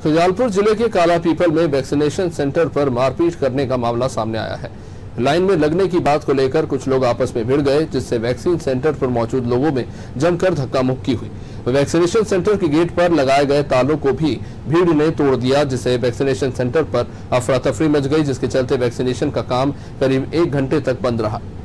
शुजालपुर जिले के काला पीपल में वैक्सीनेशन सेंटर पर मारपीट करने का मामला सामने आया है। लाइन में लगने की बात को लेकर कुछ लोग आपस में भिड़ गए, जिससे वैक्सीन सेंटर पर मौजूद लोगों में जमकर धक्का मुक्की हुई। वैक्सीनेशन सेंटर के गेट पर लगाए गए तालों को भी भीड़ ने तोड़ दिया, जिससे वैक्सीनेशन सेंटर पर अफरा तफरी मच गई, जिसके चलते वैक्सीनेशन का काम करीब 1 घंटे तक बंद रहा।